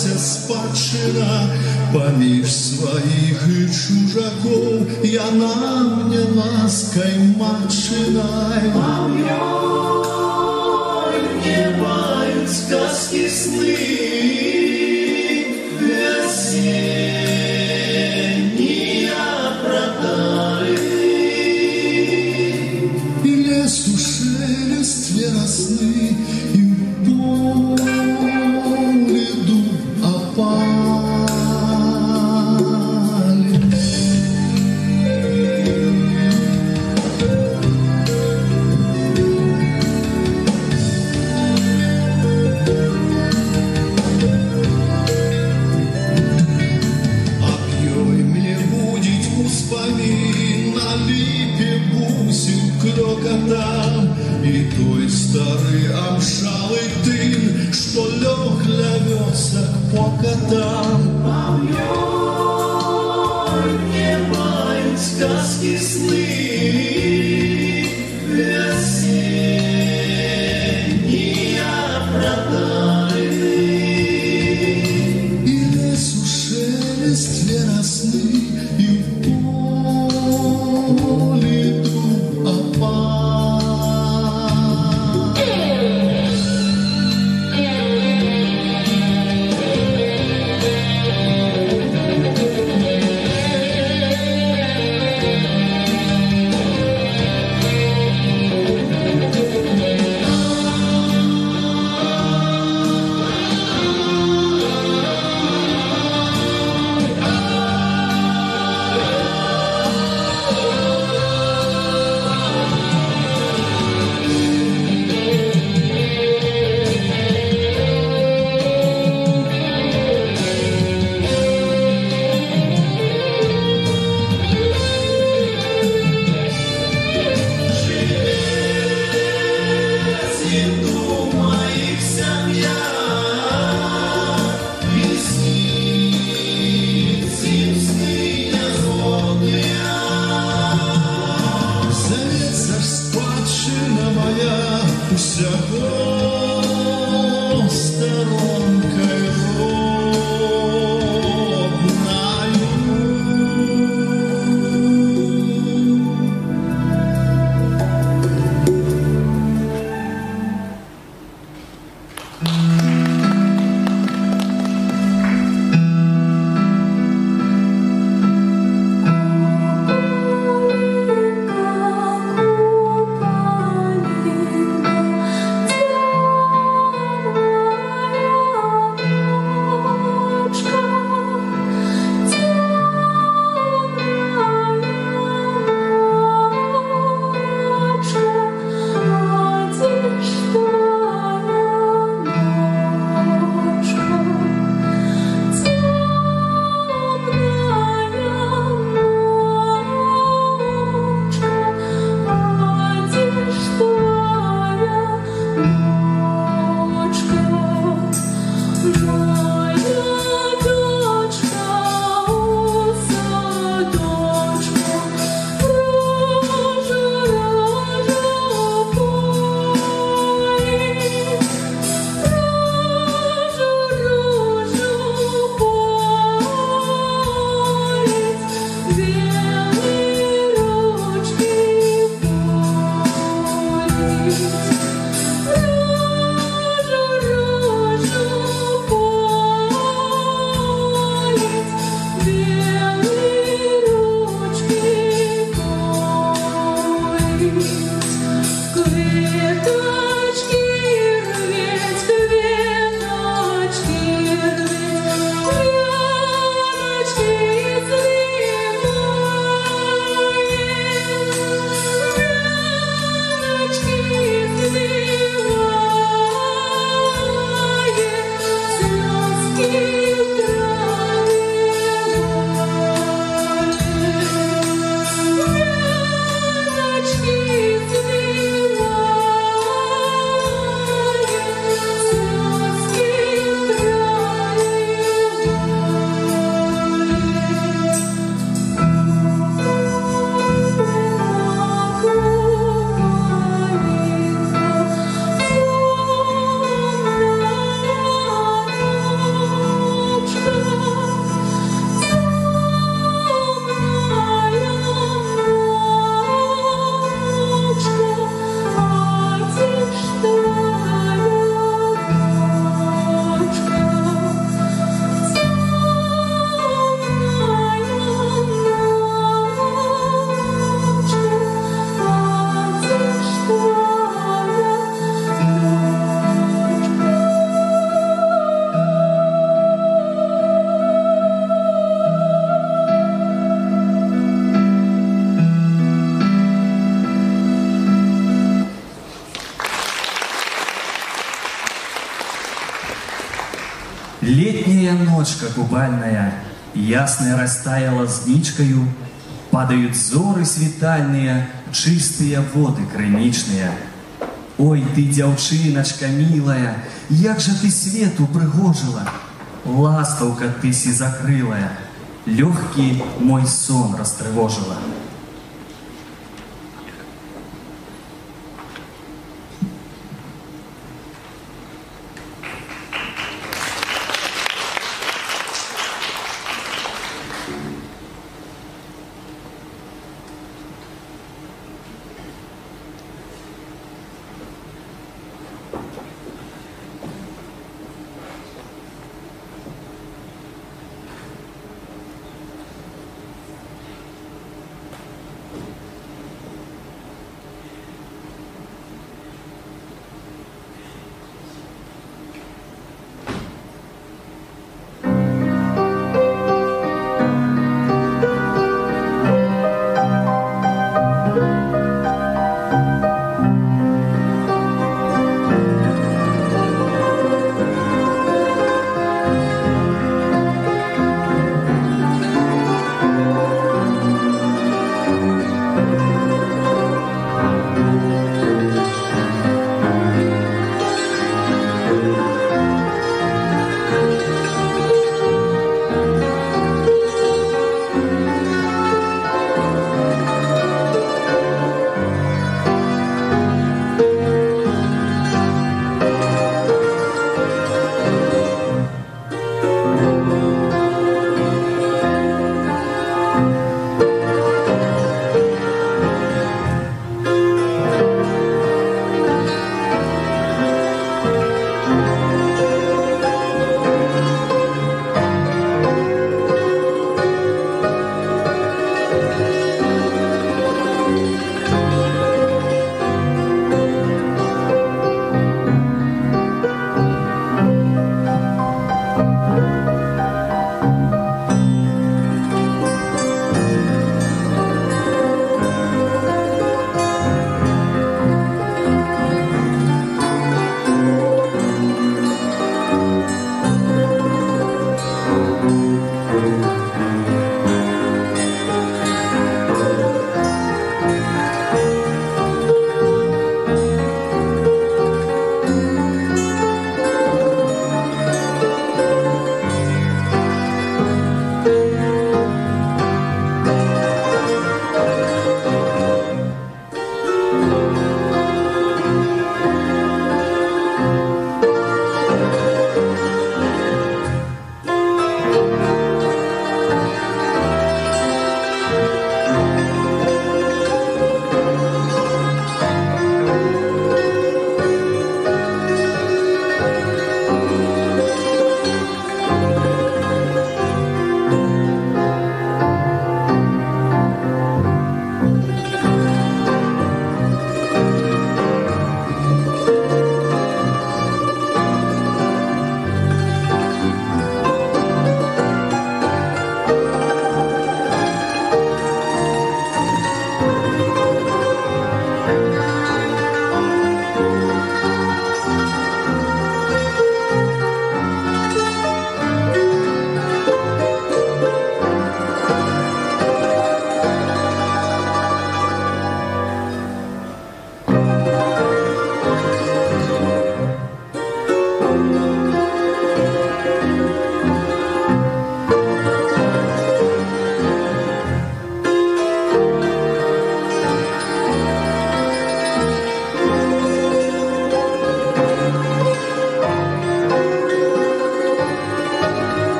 дастася спадчына паміж сваіх і чужакоў, яна мне ласкай матчынай. А ёй мне баюць сказкі сны вясеннія пра дары. І лесу шелест верасны, і ў полі дуб опален. Аб ёй мне будзіць успамін, на ліпе бусін клёкатам, і той стары амшалы тын, што лёг ля вёсак по катам. А ёй мне баюць сказкі сны вясеннія пра дары. І лесу шелест верасны, і ў полі дуб опален. Усяго сторонкой родною. Что Летняя ночка купальная, ясная растаяла зничкою, падают зоры світальные, чистые воды крынічныя. Ой, ты, дзяўчыначка милая, як же ты свету прыгожила, ластаўка ты сизакрылая, легкий мой сон растревожила.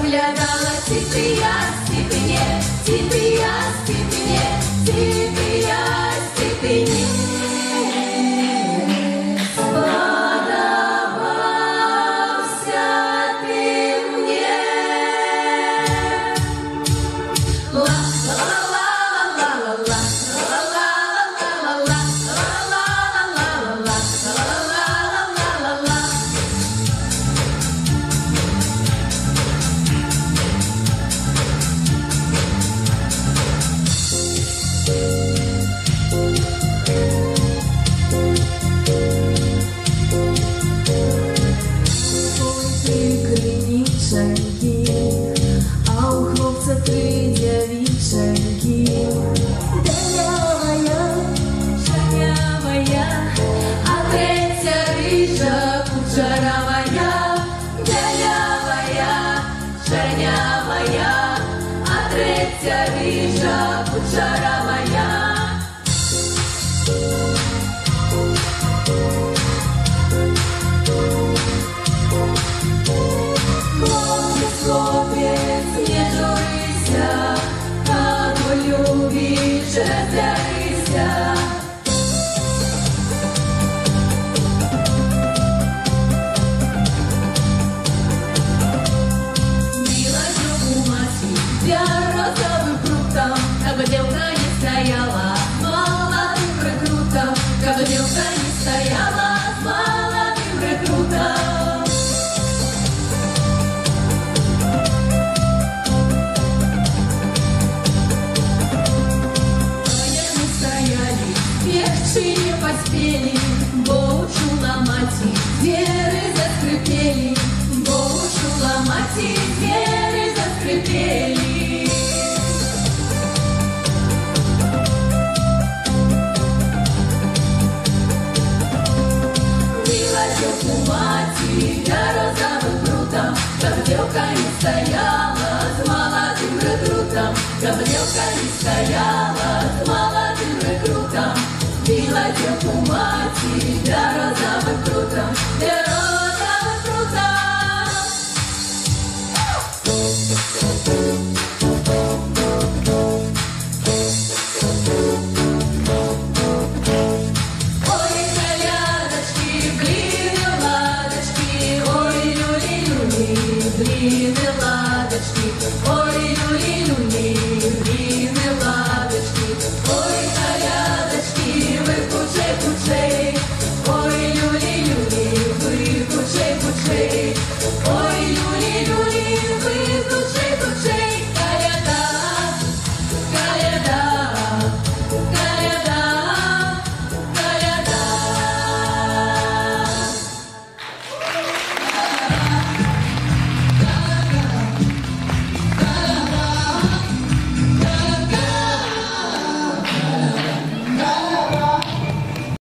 заглядала цветы я, степене, цветы я, степене, цветы я, степене. А у хлопця 3 дівчинки. Шанявая, а третя рижа кучеровая. Белявая, шанявая, а третя рижа кучеровая. Хлопець, не журися, кого любиш, разярися. Мила у мати, я розовым фруктом, кабы девка не стояла с молодым рекрутом, кабы девка не стояла с молодым рекрутом. Не поспели, бо учула мати, двери заскрипели, бо учула мати, двери заскрипели. Била девку мати, я розовым крутом, как девка не стояла с молодым рекрутом, как девка не стояла с молодым рекрутом. Била девку мати, я розовым крутом,